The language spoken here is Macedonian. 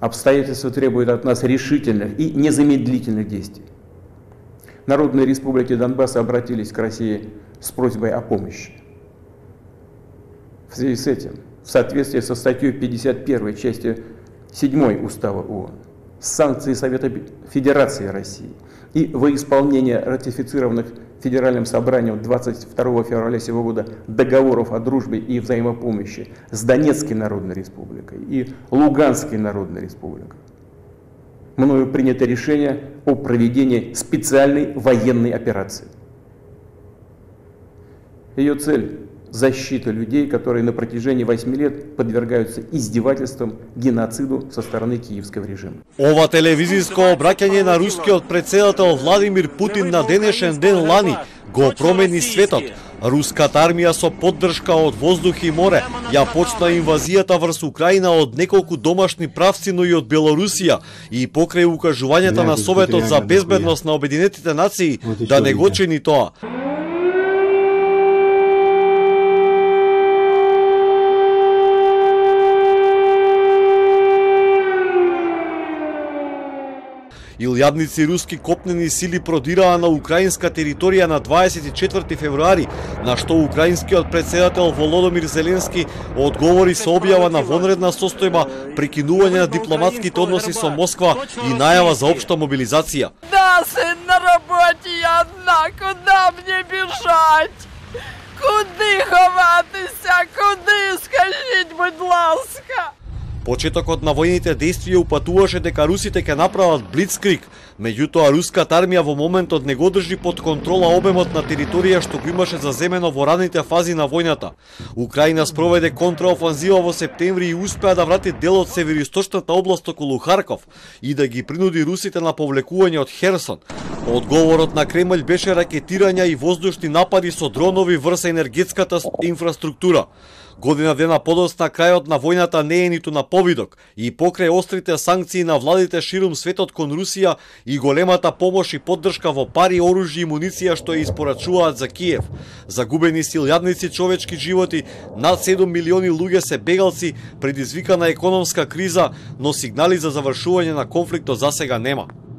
Обстоятельства требуют от нас решительных и незамедлительных действий. Народные республики Донбасса обратились к России с просьбой о помощи. В связи с этим, в соответствии со статьей 51 части 7 Устава ООН, санкции Совета Федерации России и во исполнение ратифицированных Федеральным собранием 22 февраля сего года договоров о дружбе и взаимопомощи с Донецкой Народной Республикой и Луганской Народной Республикой, мною принято решение о проведении специальной военной операции. Ее цель – защита людей, которые на протяжении 8 лет подвергаются издевательствам, геноциду со стороны киевского режима. Ова телевизijsko обраќање на рускиот претседател Владимир Путин на денешен ден лани го промени светот. Руската армија со поддршка од воздух и море ја почна инвазијата врз Украина од неколку домашни правци, но и од Белорусија, и покрај укажувањата на Советот за безбедност на Обединетите нации да не го чини тоа. Илјадници руски копнени сили продираа на украинска територија на 24 февруари, на што украинскиот претседател Володомир Зеленски одговори со објава на вонредна состојба, прекинување на дипломатските односи со Москва и најава за општа мобилизација. Да, сын, на работе я одна, куда мне бежать? Куди ховатися? Куди, скажіть, будь ласка? Почетокот на војните действија упатуваше дека русите ќе направат блицкриг, меѓутоа руската армија во моментот не го држи под контрола обемот на територија што го имаше заземено во ранните фази на војната. Украина спроведе контраофанзива во септември и успеа да врати дел од североисточната област околу Харков и да ги принуди русите на повлекување од Херсон. Одговорот на Кремљ беше ракетирања и воздушни напади со дронови врз енергетската инфраструктура. Година дена подоцна крајот на војната не е ниту на повидок и покрај острите санкции на владите ширум светот кон Русија и големата помош и поддршка во пари, оружје и муниција што ја испорачуваат за Киев. Загубени се илјадници човечки животи, над 7 милиони луѓе се бегалци, предизвикана економска криза, но сигнали за завршување на конфликтот засега нема.